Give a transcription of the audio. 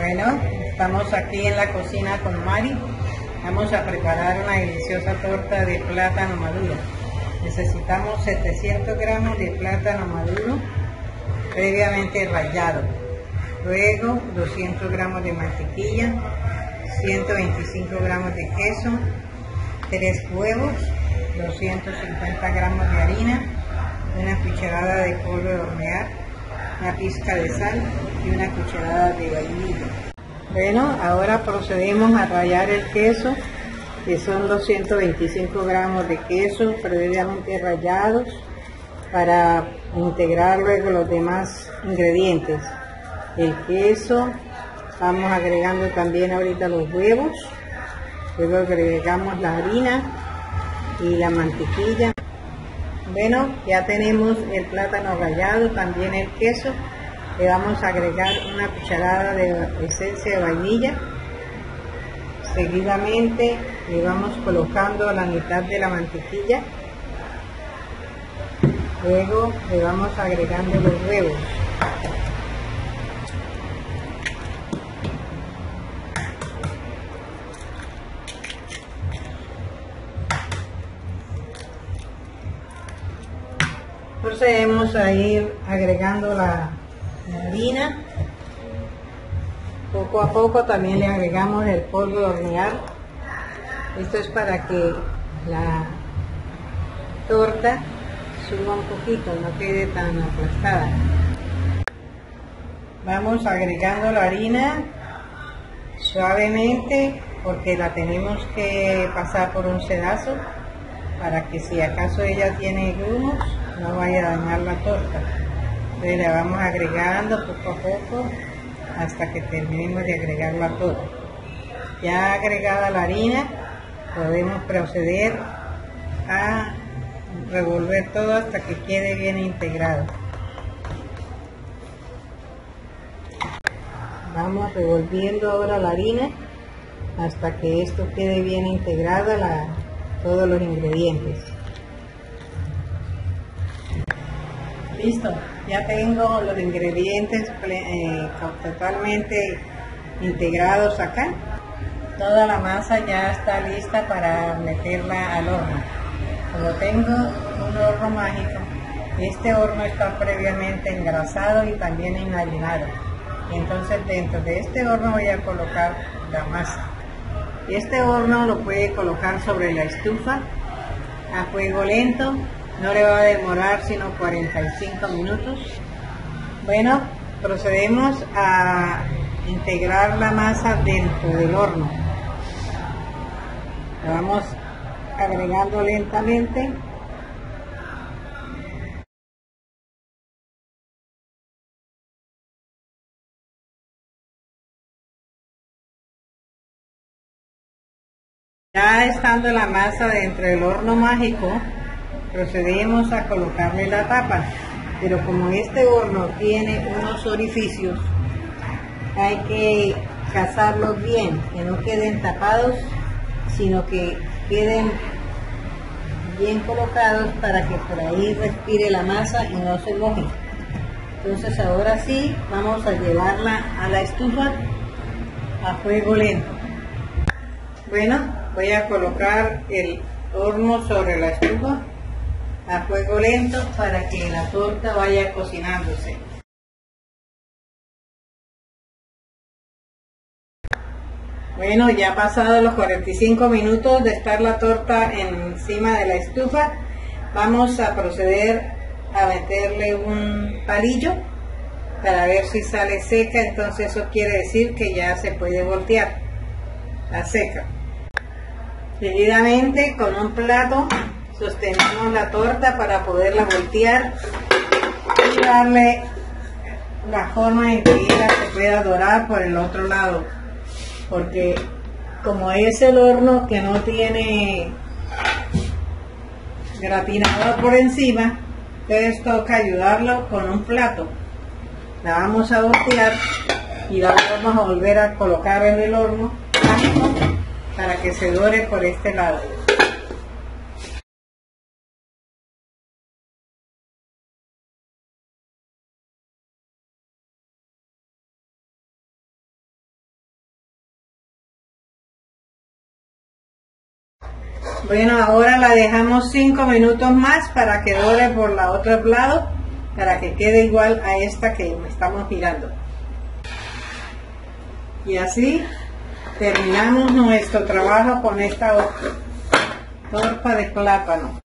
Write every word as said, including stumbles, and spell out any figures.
Bueno, estamos aquí en la cocina con Mari. Vamos a preparar una deliciosa torta de plátano maduro. Necesitamos setecientos gramos de plátano maduro previamente rallado. Luego doscientos gramos de mantequilla, ciento veinticinco gramos de queso, tres huevos, doscientos cincuenta gramos de harina, una cucharada de polvo de hornear, una pizca de sal y una cucharada de vainilla. Bueno, ahora procedemos a rallar el queso, que son doscientos veinticinco gramos de queso previamente rallados, para integrar luego los demás ingredientes. El queso, vamos agregando también ahorita los huevos, luego agregamos la harina y la mantequilla. Bueno, ya tenemos el plátano rallado, también el queso. Le vamos a agregar una cucharada de esencia de vainilla. Seguidamente le vamos colocando la mitad de la mantequilla. Luego le vamos agregando los huevos. Procedemos a ir agregando la, la harina. Poco a poco también le agregamos el polvo de hornear. Esto es para que la torta suba un poquito, no quede tan aplastada. Vamos agregando la harina suavemente, porque la tenemos que pasar por un sedazo para que si acaso ella tiene grumos no vaya a dañar la torta. Entonces la vamos agregando poco a poco hasta que terminemos de agregarla toda. Ya agregada la harina, podemos proceder a revolver todo hasta que quede bien integrado. Vamos revolviendo ahora la harina hasta que esto quede bien integrada, la, todos los ingredientes. Listo, ya tengo los ingredientes eh, totalmente integrados acá. Toda la masa ya está lista para meterla al horno. Como tengo un horno mágico, este horno está previamente engrasado y también enharinado. Entonces dentro de este horno voy a colocar la masa. Este horno lo puede colocar sobre la estufa a fuego lento. No le va a demorar sino cuarenta y cinco minutos. Bueno, procedemos a integrar la masa dentro del horno. La vamos agregando lentamente. Ya estando la masa dentro del horno mágico, procedemos a colocarle la tapa, pero como este horno tiene unos orificios, hay que cazarlos bien, que no queden tapados, sino que queden bien colocados para que por ahí respire la masa y no se moje. Entonces ahora sí, vamos a llevarla a la estufa a fuego lento. Bueno, voy a colocar el horno sobre la estufa a fuego lento para que la torta vaya cocinándose. Bueno, ya pasados los cuarenta y cinco minutos de estar la torta encima de la estufa, vamos a proceder a meterle un palillo para ver si sale seca. Entonces eso quiere decir que ya se puede voltear, la seca. Seguidamente con un plato sostenemos la torta para poderla voltear y darle la forma en que ella se pueda dorar por el otro lado, porque como es el horno que no tiene gratinador por encima, entonces toca ayudarlo con un plato. La vamos a voltear y la vamos a volver a colocar en el horno para que se dore por este lado. Bueno, ahora la dejamos cinco minutos más para que dore por la otro lado, para que quede igual a esta que estamos girando. Y así terminamos nuestro trabajo con esta torta de plátano.